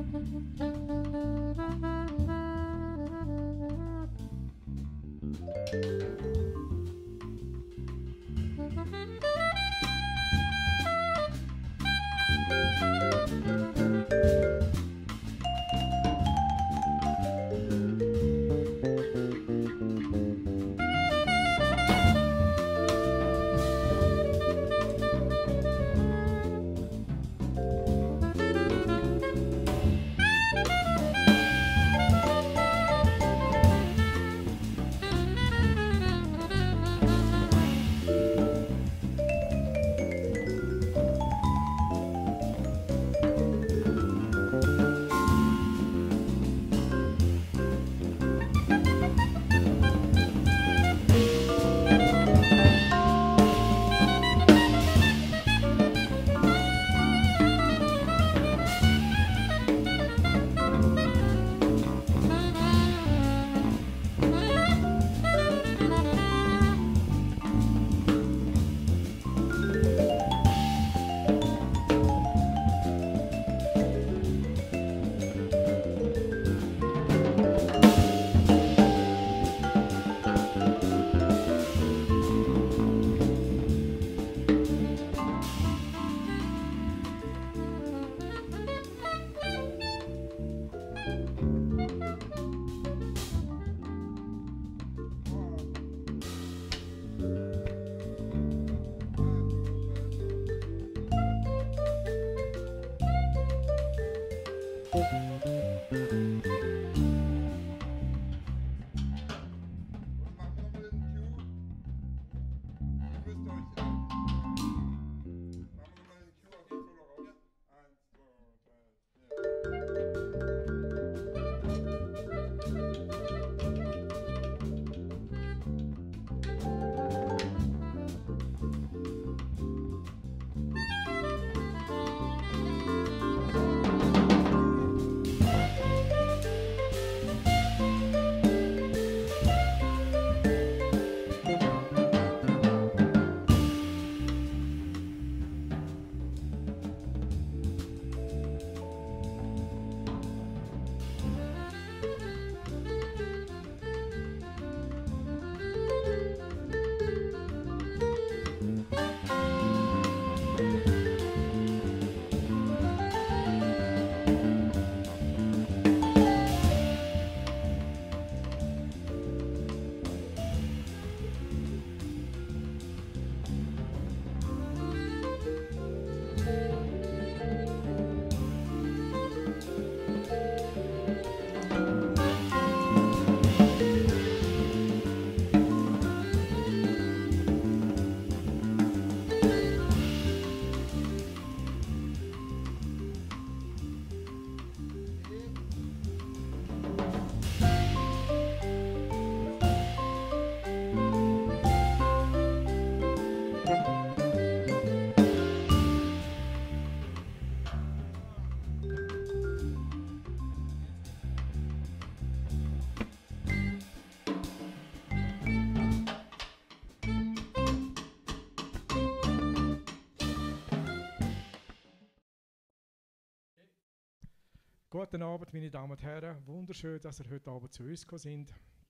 Guten Abend, meine Damen und Herren. Wunderschön, dass ihr heute Abend zu uns gekommen sind.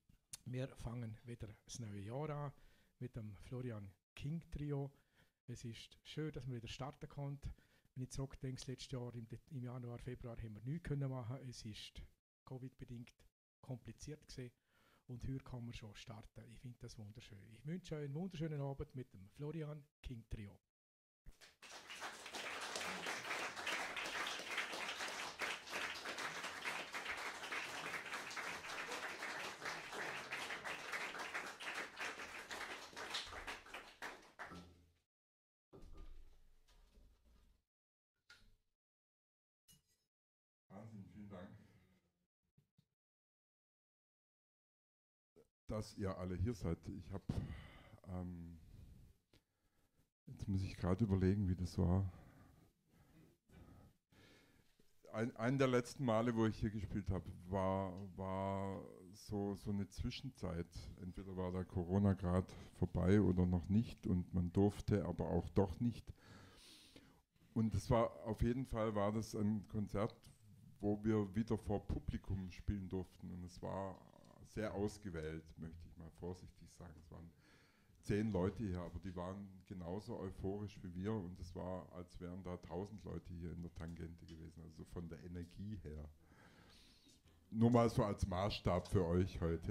Wir fangen wieder das neue Jahr an mit dem Florian King Trio. Es ist schön, dass man wieder starten kann. Wenn ich zurückdenke, das letzte Jahr im Januar, Februar haben wir nichts machen können. Es ist Covid-bedingt kompliziert gewesen. Und heute kann man schon starten. Ich finde das wunderschön. Ich wünsche euch einen wunderschönen Abend mit dem Florian King Trio. Vielen Dank, dass ihr alle hier seid. Ich habe, jetzt muss ich gerade überlegen, wie das war. Ein der letzten Male, wo ich hier gespielt habe, war so eine Zwischenzeit. Entweder war da Corona gerade vorbei oder noch nicht und man durfte, aber auch doch nicht. Und das war auf jeden Fall war das ein Konzert, wo wir wieder vor Publikum spielen durften. Und es war sehr ausgewählt, möchte ich mal vorsichtig sagen. Es waren 10 Leute hier, aber die waren genauso euphorisch wie wir. Und es war, als wären da 1000 Leute hier in der Tangente gewesen, also von der Energie her. Nur mal so als Maßstab für euch heute.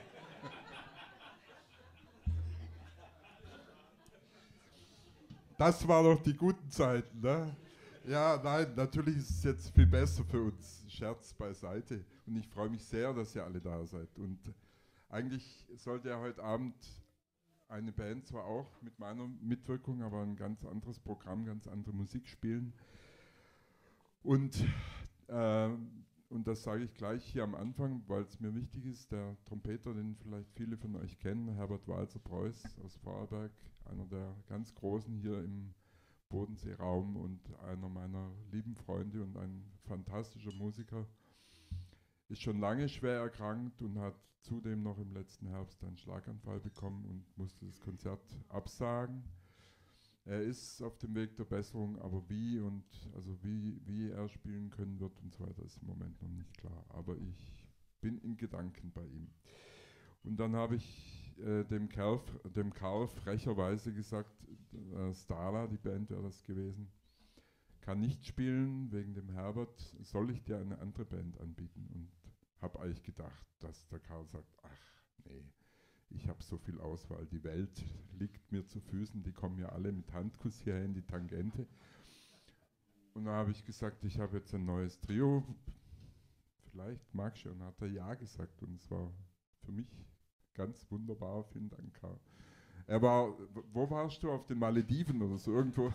Das waren doch die guten Zeiten, ne? Ja, nein, natürlich ist es jetzt viel besser für uns. Scherz beiseite. Und ich freue mich sehr, dass ihr alle da seid. Und eigentlich sollte ja heute Abend eine Band zwar auch mit meiner Mitwirkung, aber ein ganz anderes Programm, ganz andere Musik spielen. Und das sage ich gleich hier am Anfang, weil es mir wichtig ist, der Trompeter, den vielleicht viele von euch kennen, Herbert Walser-Preuß aus Vorarlberg, einer der ganz Großen hier im Bodenseeraum und einer meiner lieben Freunde und ein fantastischer Musiker, ist schon lange schwer erkrankt und hat zudem noch im letzten Herbst einen Schlaganfall bekommen und musste das Konzert absagen. Er ist auf dem Weg der Besserung, aber wie er spielen können wird und so weiter, ist im Moment noch nicht klar. Aber ich bin in Gedanken bei ihm. Und dann habe ich dem Karl frecherweise gesagt, Stala, die Band wäre das gewesen, kann nicht spielen wegen dem Herbert, soll ich dir eine andere Band anbieten? Und habe eigentlich gedacht, dass der Karl sagt, ach nee, ich habe so viel Auswahl, die Welt liegt mir zu Füßen, die kommen ja alle mit Handkuss hierher in die Tangente. Und da habe ich gesagt, ich habe jetzt ein neues Trio, vielleicht magst du. Und hat er ja gesagt und es war für mich ganz wunderbar, vielen Dank, Karl. Er war, wo warst du, auf den Malediven oder so irgendwo?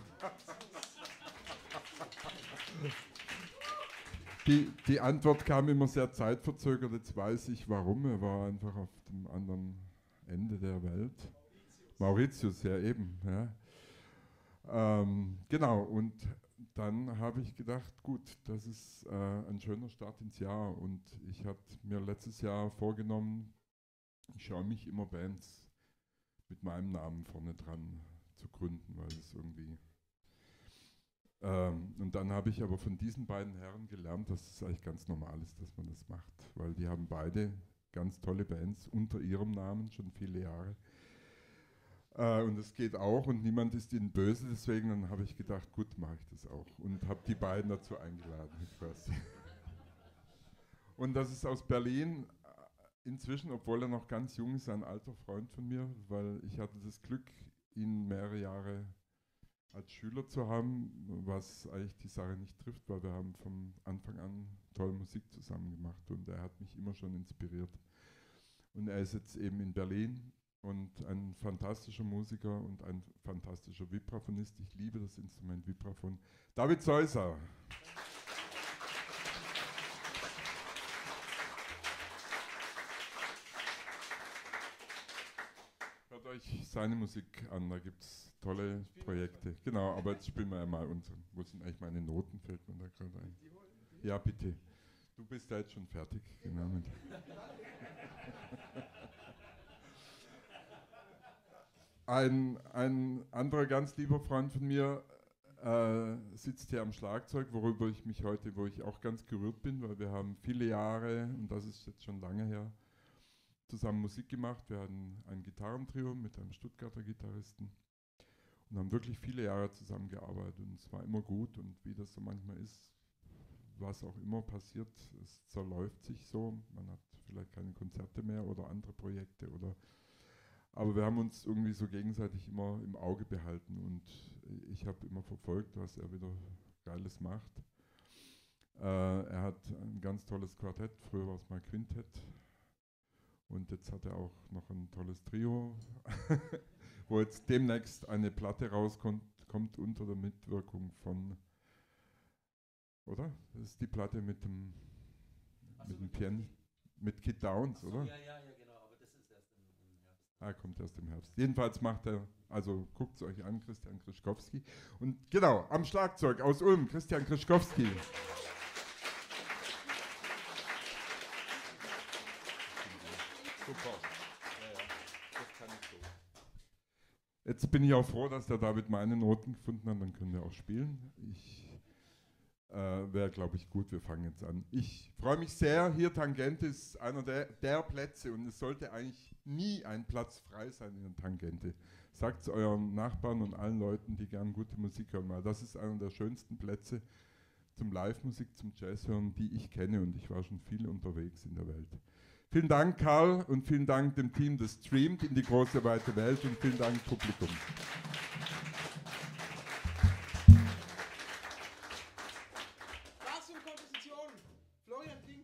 Die Antwort kam immer sehr zeitverzögert, jetzt weiß ich warum, er war einfach auf dem anderen Ende der Welt. Mauritius, ja eben. Ja. Genau, und dann habe ich gedacht, gut, das ist ein schöner Start ins Jahr und ich hatte mir letztes Jahr vorgenommen, ich schaue mich immer Bands mit meinem Namen vorne dran zu gründen, weil es irgendwie... und dann habe ich aber von diesen beiden Herren gelernt, dass es eigentlich ganz normal ist, dass man das macht, weil die haben beide ganz tolle Bands unter ihrem Namen, schon viele Jahre. Und es geht auch und niemand ist ihnen böse, deswegen dann habe ich gedacht, gut, mache ich das auch und habe die beiden dazu eingeladen quasi. Und das ist aus Berlin inzwischen, obwohl er noch ganz jung ist, ein alter Freund von mir, weil ich hatte das Glück, ihn mehrere Jahre als Schüler zu haben, was eigentlich die Sache nicht trifft, weil wir haben von Anfang an tolle Musik zusammen gemacht und er hat mich immer schon inspiriert. Und er ist jetzt eben in Berlin und ein fantastischer Musiker und ein fantastischer Vibraphonist. Ich liebe das Instrument Vibraphon. David Seusser. Hört euch seine Musik an, da gibt es tolle Projekte. Genau, aber jetzt spielen wir ja mal unseren. Wo sind eigentlich meine Noten, fällt mir da gerade ein. Ja, bitte. Du bist ja jetzt schon fertig. Genau. Ein anderer ganz lieber Freund von mir sitzt hier am Schlagzeug, wo ich auch ganz gerührt bin, weil wir haben viele Jahre, und das ist jetzt schon lange her, zusammen Musik gemacht. Wir hatten ein Gitarrentrio mit einem Stuttgarter Gitarristen und haben wirklich viele Jahre zusammengearbeitet und es war immer gut und wie das so manchmal ist, was auch immer passiert, es zerläuft sich so, man hat vielleicht keine Konzerte mehr oder andere Projekte aber wir haben uns irgendwie so gegenseitig immer im Auge behalten und ich habe immer verfolgt, was er wieder Geiles macht. Er hat ein ganz tolles Quartett, früher war es mal Quintett und jetzt hat er auch noch ein tolles Trio, wo jetzt demnächst eine Platte rauskommt, kommt unter der Mitwirkung von, oder? Das ist die Platte mit dem Piano, mit Kid Downs, oder? Ja, genau, aber das ist erst im Herbst. Kommt erst im Herbst. Jedenfalls macht er, also guckt es euch an, Christian Krischkowski. Und genau, am Schlagzeug aus Ulm, Christian Krischkowski. Super. Das kann ich so. Jetzt bin ich auch froh, dass der David meine Noten gefunden hat, dann können wir auch spielen. wäre, glaube ich, gut. Wir fangen jetzt an. Ich freue mich sehr. Hier Tangente ist einer der Plätze und es sollte eigentlich nie ein Platz frei sein in der Tangente. Sagt es euren Nachbarn und allen Leuten, die gern gute Musik hören, mal. Das ist einer der schönsten Plätze zum Live-Musik, zum Jazz hören, die ich kenne und ich war schon viel unterwegs in der Welt. Vielen Dank, Karl, und vielen Dank dem Team, das streamt in die große, weite Welt, und vielen Dank, Publikum. Was für eine Komposition! Florian King.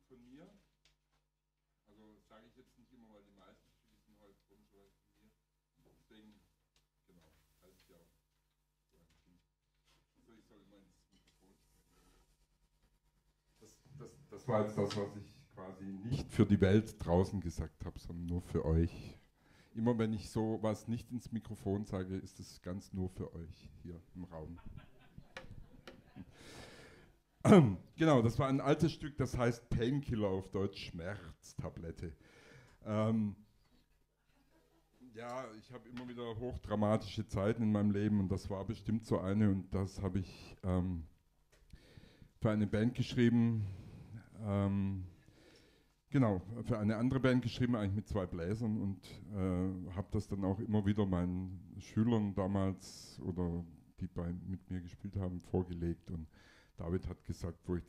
von mir. Also sage ich jetzt nicht immer, weil die meisten Stücke sind heute komischerweise von mir. Deswegen, genau, heißt ja auch so ein Ding. Also ich soll immer ins Mikrofon sprechen. Das war jetzt das, was ich quasi nicht für die Welt draußen gesagt habe, sondern nur für euch. Immer wenn ich so was nicht ins Mikrofon sage, ist es ganz nur für euch hier im Raum. Genau, das war ein altes Stück, das heißt Painkiller, auf Deutsch Schmerztablette. Ja, ich habe immer wieder hochdramatische Zeiten in meinem Leben und das war bestimmt so eine und das habe ich für eine Band geschrieben, genau, für eine andere Band geschrieben, eigentlich mit 2 Bläsern und habe das dann auch immer wieder meinen Schülern damals oder die mit mir gespielt haben, vorgelegt und David hat gesagt, wo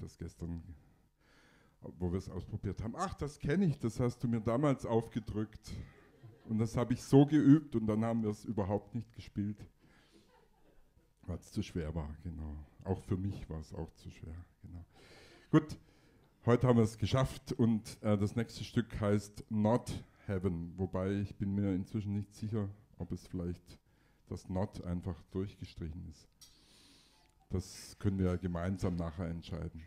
wir es ausprobiert haben, ach, das kenne ich, das hast du mir damals aufgedrückt. Und das habe ich so geübt und dann haben wir es überhaupt nicht gespielt, weil es zu schwer war, genau. Auch für mich war es auch zu schwer, genau. Gut, heute haben wir es geschafft und das nächste Stück heißt Not Heaven, wobei ich bin mir inzwischen nicht sicher, ob es vielleicht das Not einfach durchgestrichen ist. Das können wir gemeinsam nachher entscheiden.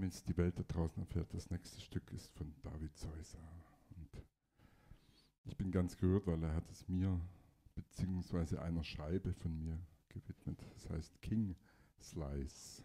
damit es die Welt da draußen erfährt. Das nächste Stück ist von David Seuser. Und ich bin ganz gerührt, weil er hat es mir, beziehungsweise einer Scheibe von mir gewidmet. Das heißt King Slice.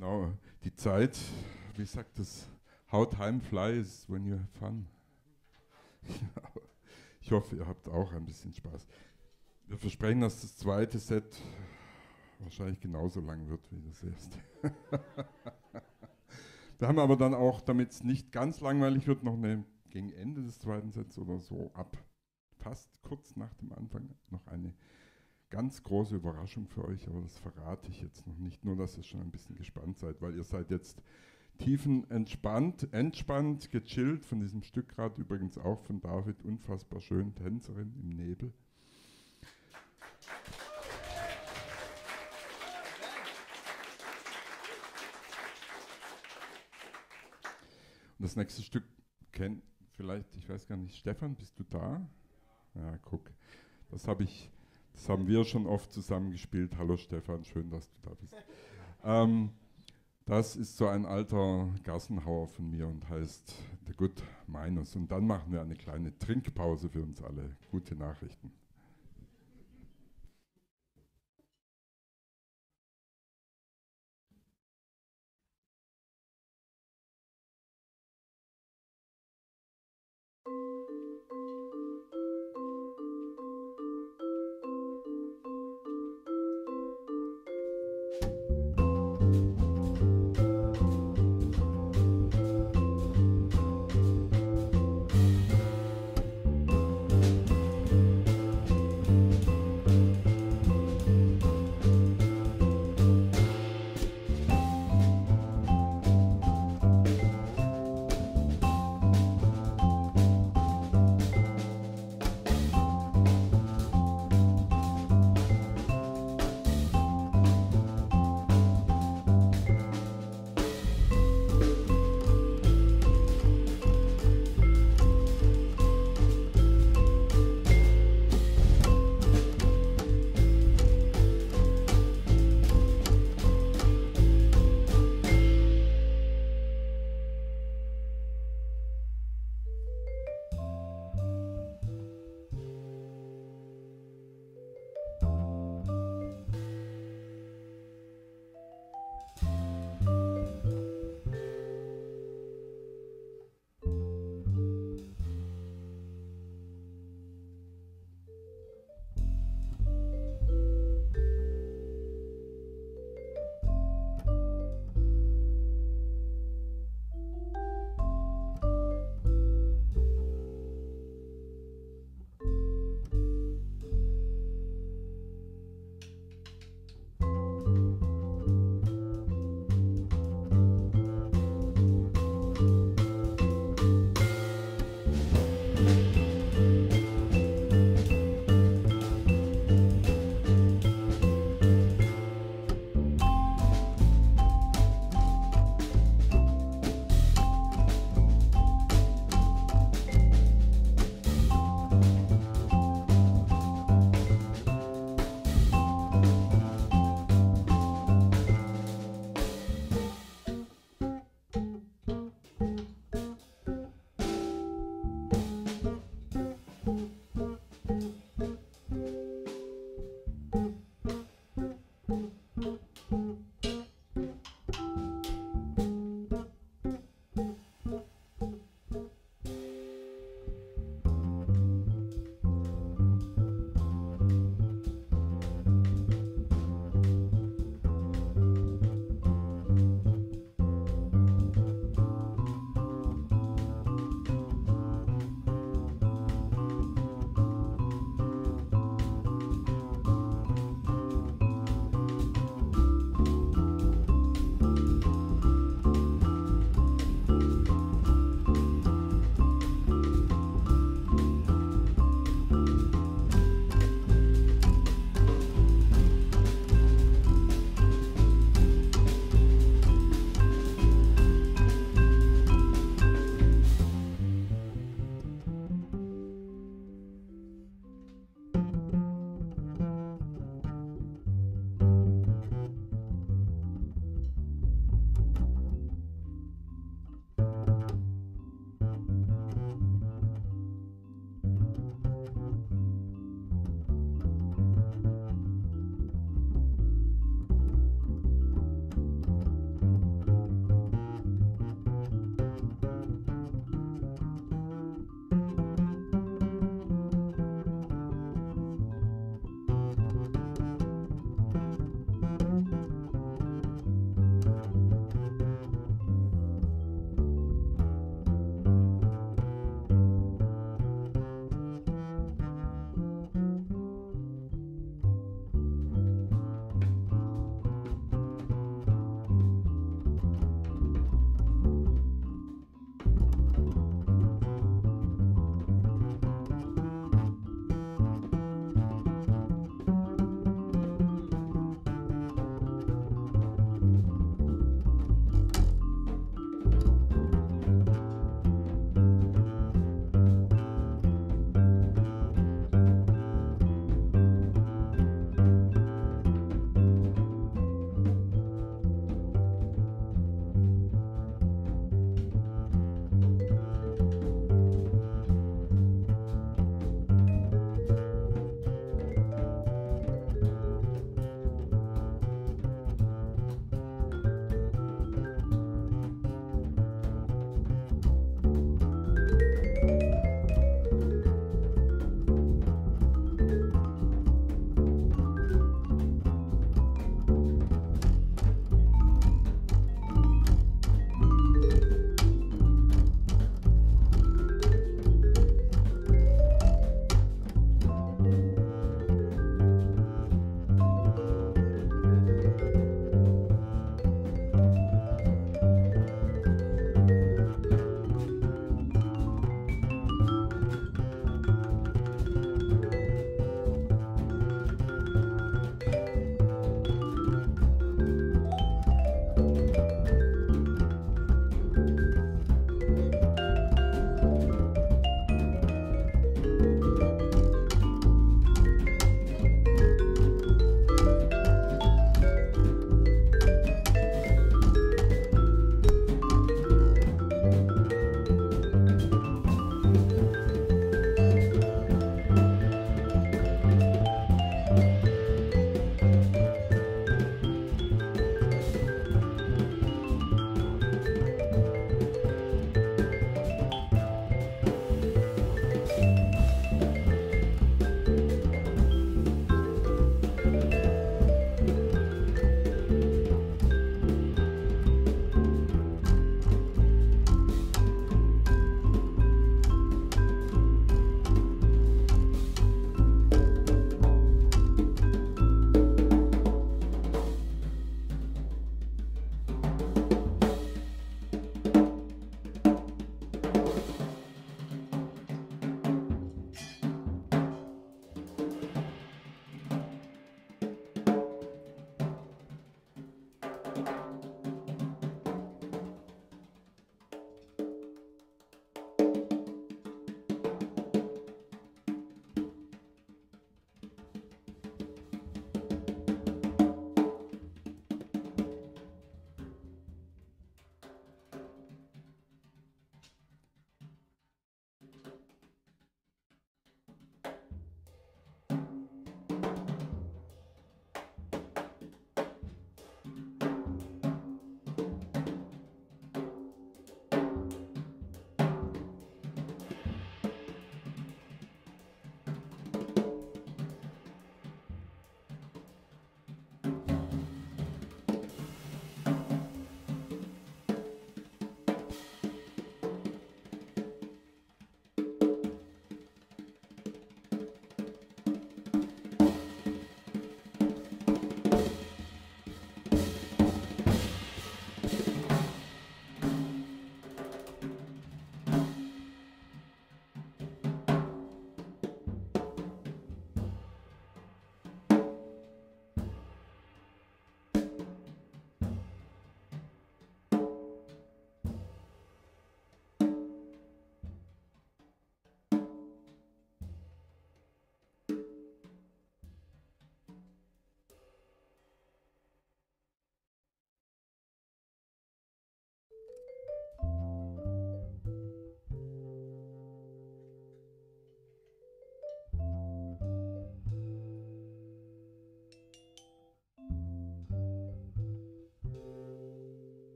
Genau, die Zeit, wie sagt das, how time flies when you have fun. Ich hoffe, ihr habt auch ein bisschen Spaß. Wir versprechen, dass das zweite Set wahrscheinlich genauso lang wird wie das erste. Wir haben aber dann auch, damit es nicht ganz langweilig wird, noch gegen Ende des zweiten Sets oder so ab fast kurz nach dem Anfang noch eine ganz große Überraschung für euch, aber das verrate ich jetzt noch nicht, nur dass ihr schon ein bisschen gespannt seid, weil ihr seid jetzt entspannt, gechillt von diesem Stück gerade, übrigens auch von David, unfassbar schön, Tänzerin im Nebel. Und das nächste Stück kennt vielleicht, ich weiß gar nicht, Stefan, bist du da? Ja, guck, das haben wir schon oft zusammen gespielt. Hallo Stefan, schön, dass du da bist. Das ist so ein alter Gassenhauer von mir und heißt The Good Minus. Und dann machen wir eine kleine Trinkpause für uns alle. Gute Nachrichten.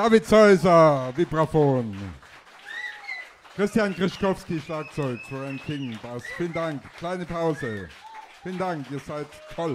David Zeuser, Vibraphon. Christian Krischkowski, Schlagzeug. Florian King, Bass. Vielen Dank. Kleine Pause. Vielen Dank, ihr seid toll.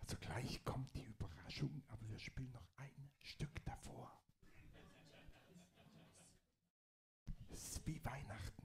Also gleich kommt die Überraschung, aber wir spielen noch ein Stück davor. Es ist wie Weihnachten.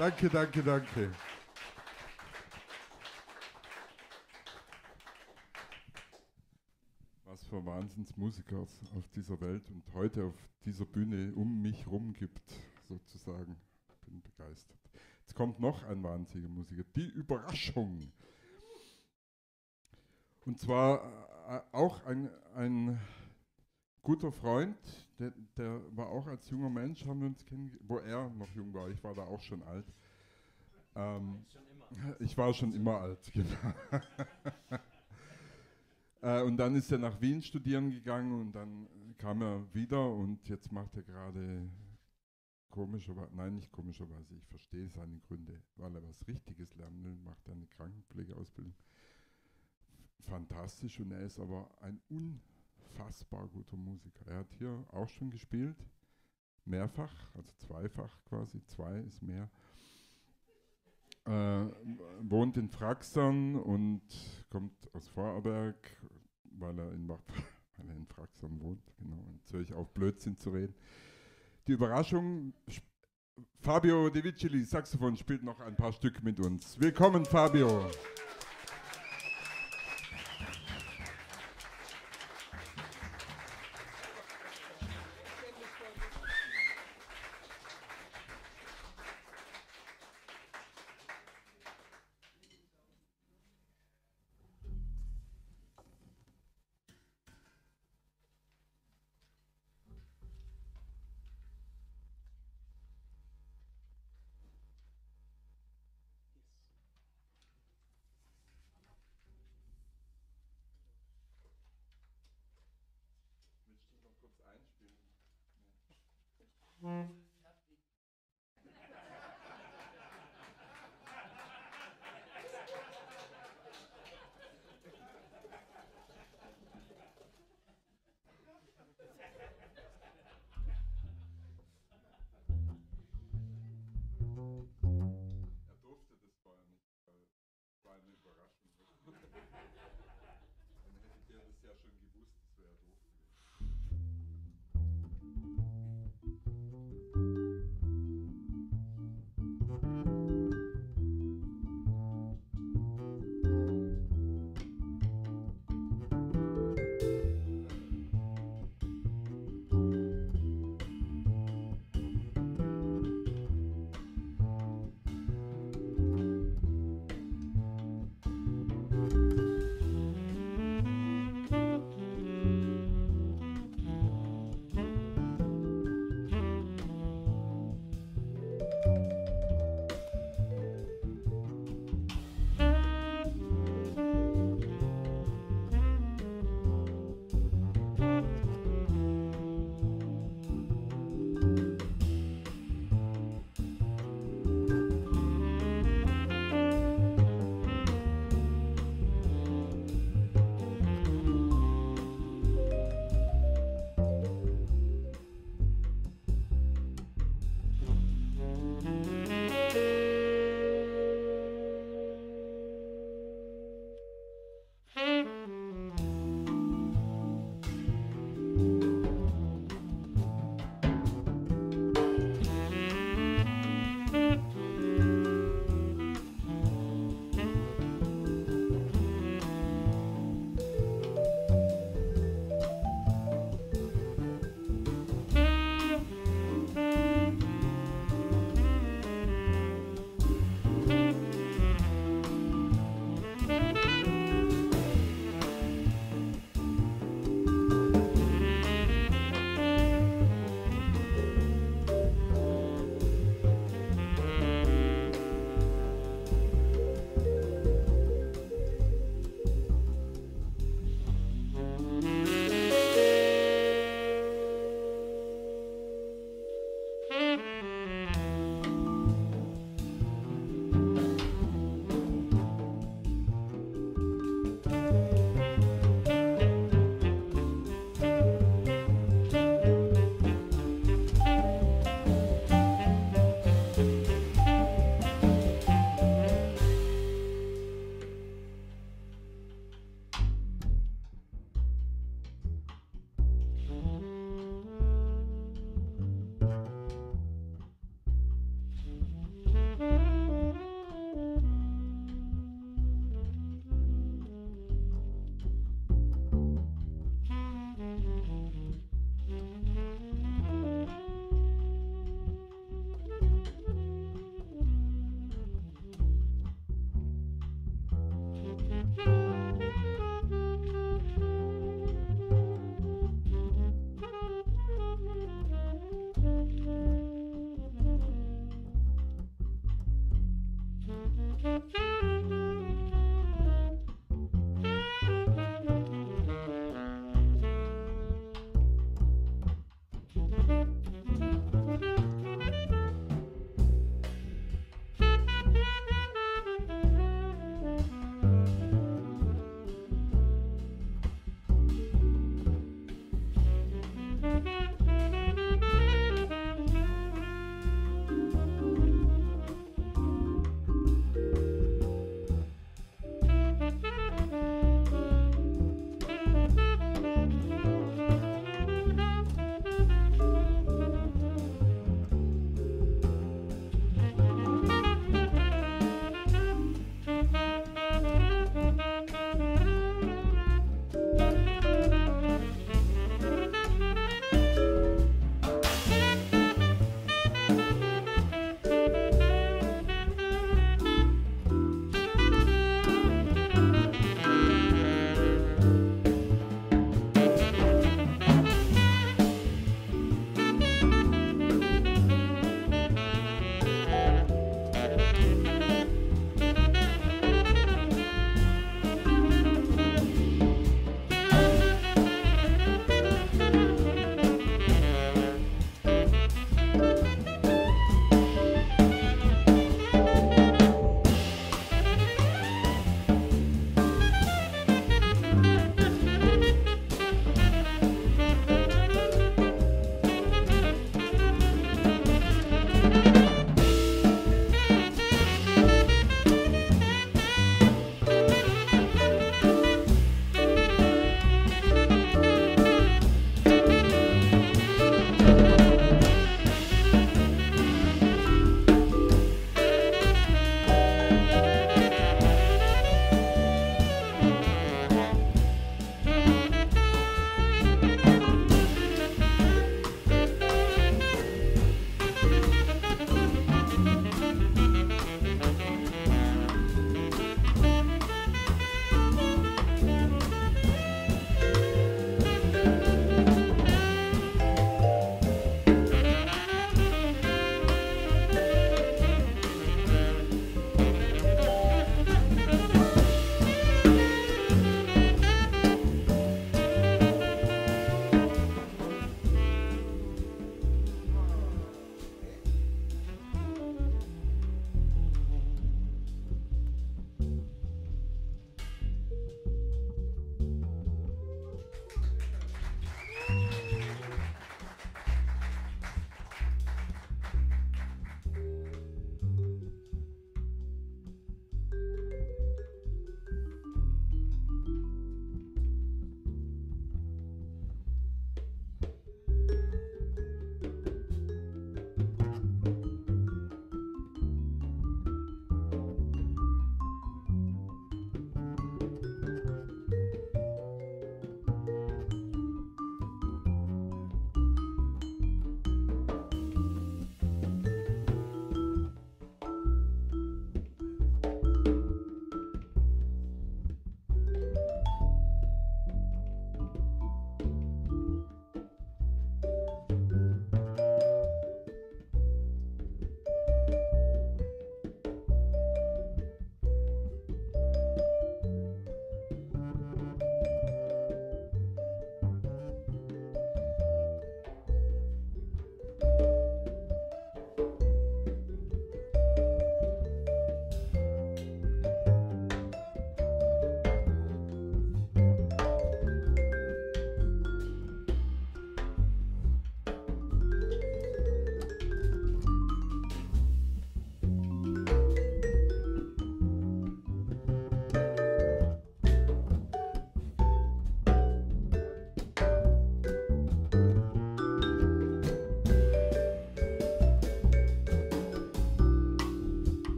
Danke, danke, danke. Was für Wahnsinnsmusiker es auf dieser Welt und heute auf dieser Bühne um mich rum gibt, sozusagen. Bin begeistert. Jetzt kommt noch ein wahnsinniger Musiker, die Überraschung. Und zwar auch ein guter Freund, der war auch als junger Mensch, haben wir uns kennengelernt, wo er noch jung war, ich war da auch schon alt. Ich war schon immer alt, genau. Und dann ist er nach Wien studieren gegangen und dann kam er wieder und jetzt macht er gerade komischerweise, nein, nicht komischerweise, ich verstehe seine Gründe, weil er was Richtiges lernen will, macht eine Krankenpflegeausbildung. Fantastisch, und er ist aber ein unfassbar guter Musiker. Er hat hier auch schon gespielt, mehrfach, also zweifach quasi, 2 ist mehr. Wohnt in Fraxern und kommt aus Vorarlberg, weil er in Fraxern wohnt, genau, in Zürich auf Blödsinn zu reden. Die Überraschung, Fabio De Vicili, Saxophon, spielt noch ein paar Stück mit uns. Willkommen, Fabio.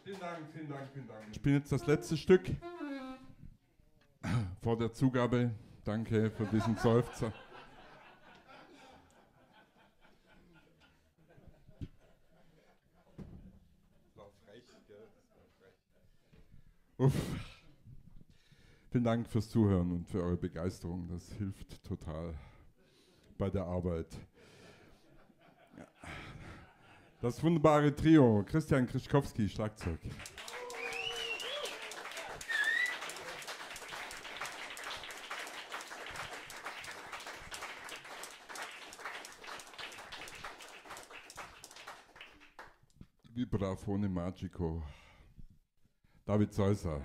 Vielen Dank, vielen Dank, vielen Dank. Ich bin jetzt das letzte Stück vor der Zugabe. Danke für diesen Seufzer. Uff. Vielen Dank fürs Zuhören und für eure Begeisterung. Das hilft total bei der Arbeit. Das wunderbare Trio, Christian Krischkowski, Schlagzeug. Vibrafone Magico, David Seusser.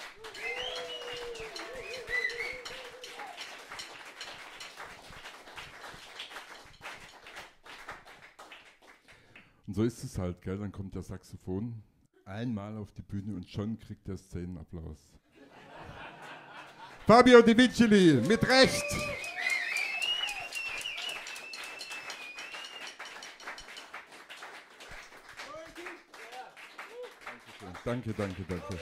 Und so ist es halt, gell? Dann kommt der Saxophon einmal auf die Bühne und schon kriegt er Szenenapplaus. Fabio Di Vigili, mit Recht! Danke, danke, danke.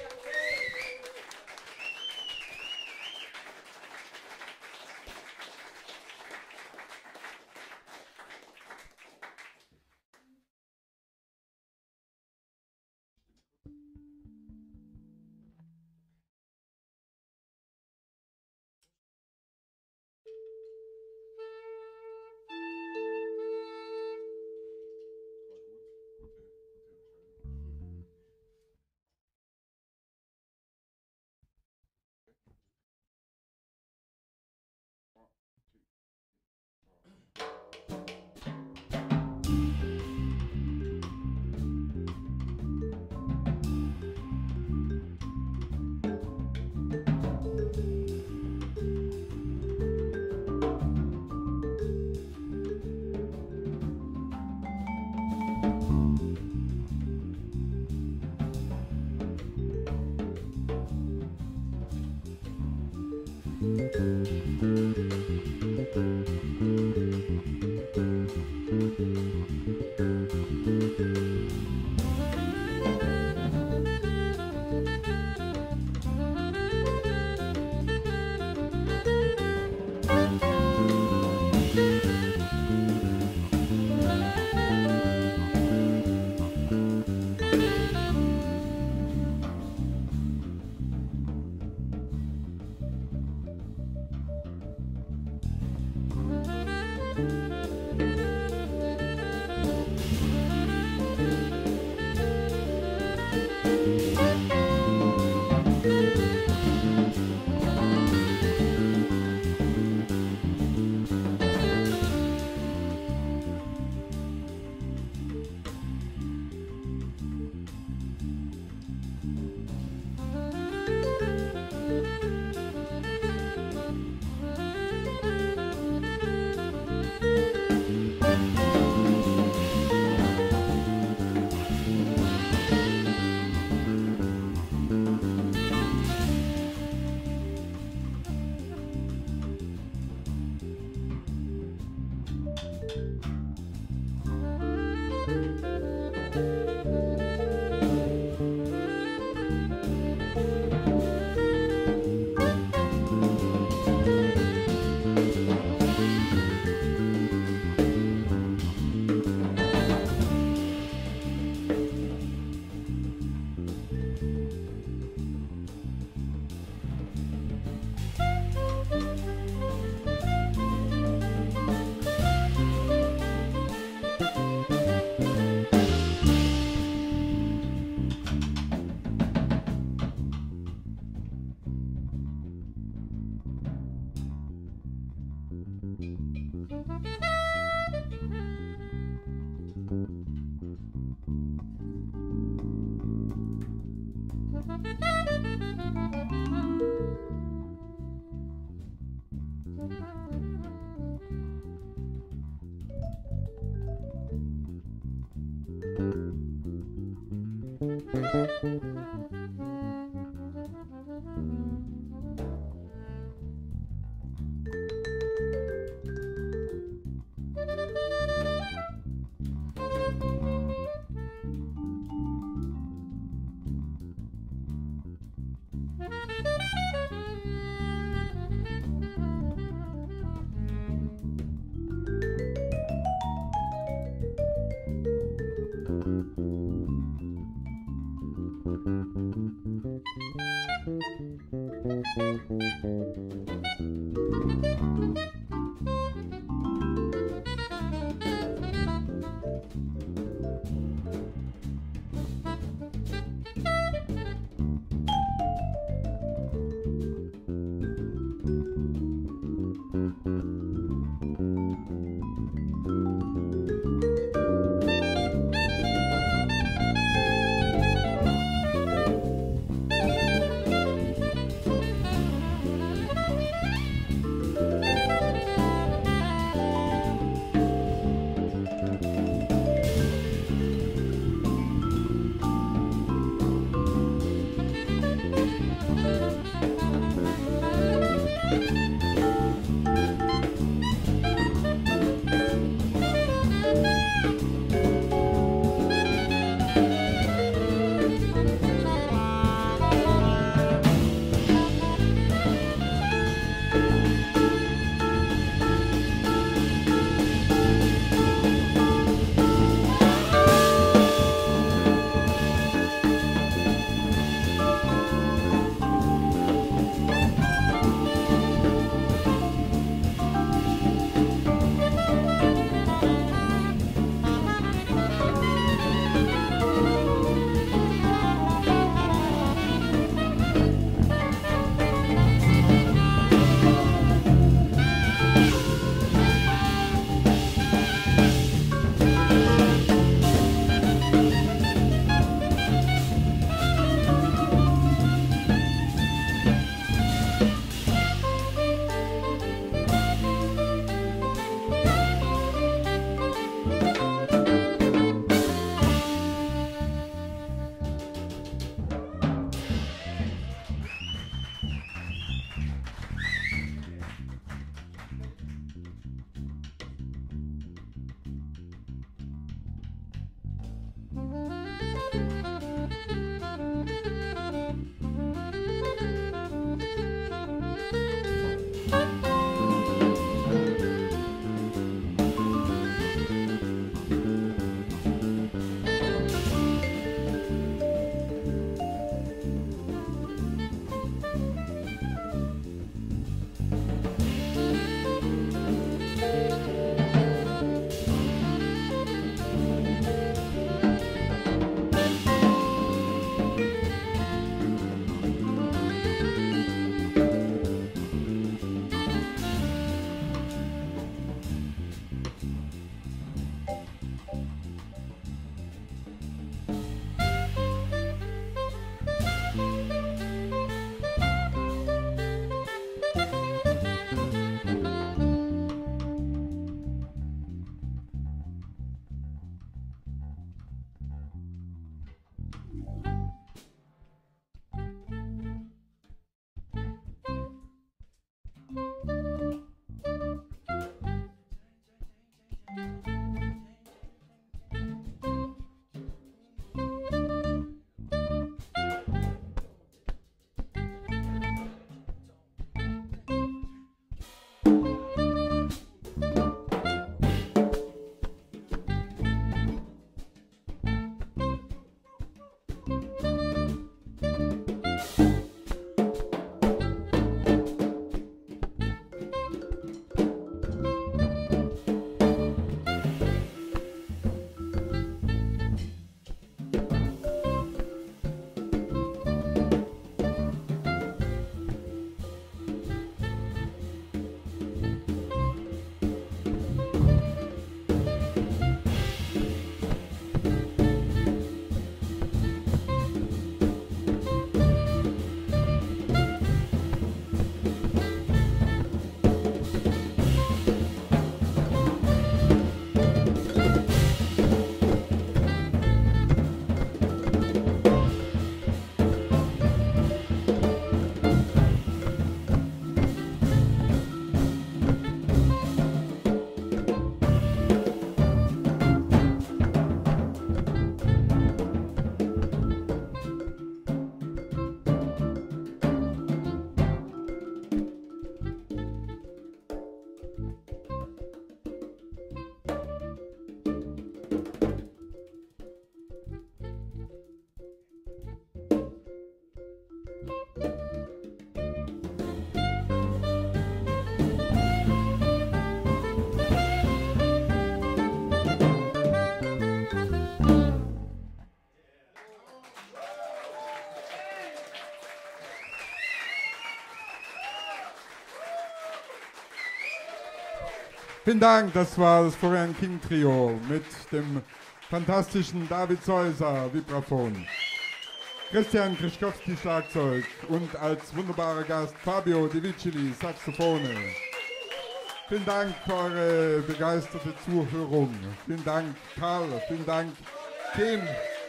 Vielen Dank, das war das Florian King Trio mit dem fantastischen David Säuser Vibraphon, Christian Krischkowski Schlagzeug und als wunderbarer Gast Fabio Di Vicili Saxophone. Vielen Dank für eure begeisterte Zuhörung. Vielen Dank Karl, vielen Dank Kim.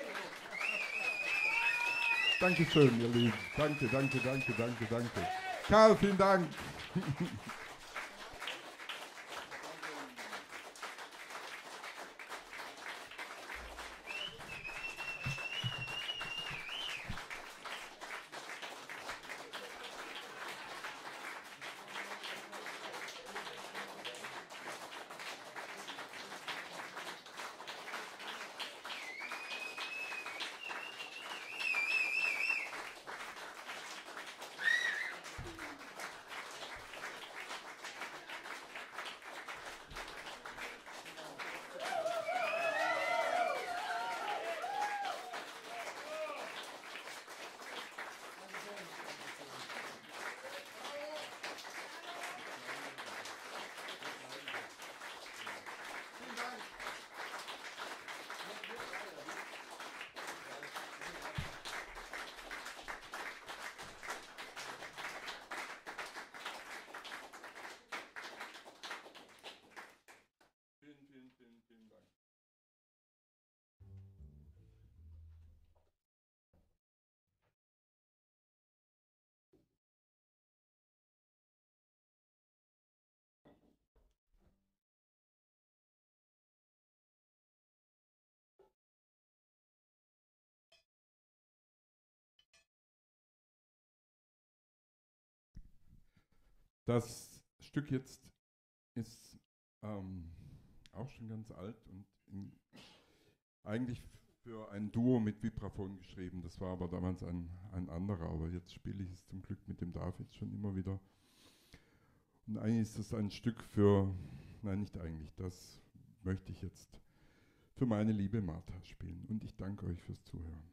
Dankeschön, ihr Lieben. Danke. Karl, vielen Dank. Vielen Dank. Das Stück jetzt ist auch schon ganz alt und eigentlich für ein Duo mit Vibraphon geschrieben. Das war aber damals ein anderer, aber jetzt spiele ich es zum Glück mit dem David schon immer wieder. Und eigentlich ist das ein Stück für, nein, nicht eigentlich, das möchte ich jetzt für meine liebe Martha spielen. Und ich danke euch fürs Zuhören.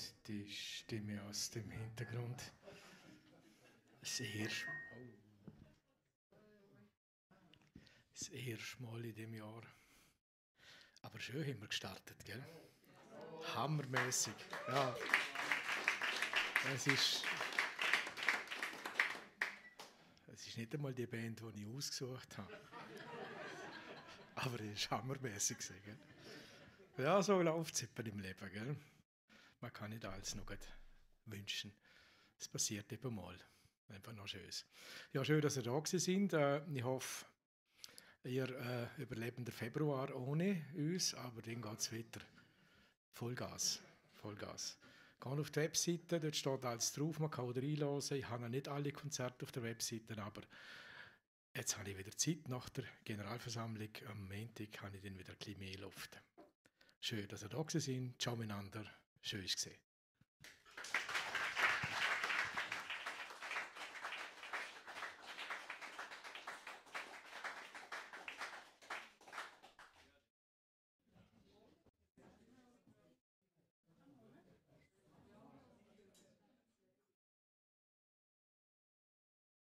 die Stimme aus dem Hintergrund. Das erste Mal in dem Jahr. Aber schön haben wir gestartet, gell? Hammermäßig. Ja. Es ist nicht einmal die Band, die ich ausgesucht habe. Aber es ist hammermäßig, gell? Ja, so läuft es im Leben, gell? Man kann nicht alles noch wünschen. Es passiert eben mal. Einfach noch schön. Ja, schön, dass ihr da sind. Ich hoffe, ihr überlebt den Februar ohne uns, aber dann geht es weiter. Vollgas. Vollgas. Geht auf die Webseite, dort steht alles drauf, man kann reinhören. Ich habe noch nicht alle Konzerte auf der Webseite, aber jetzt habe ich wieder Zeit. Nach der Generalversammlung am Montag habe ich dann wieder ein bisschen mehr Luft. Schön, dass ihr da sind. Ciao miteinander. Schön, dass ihr gesehen.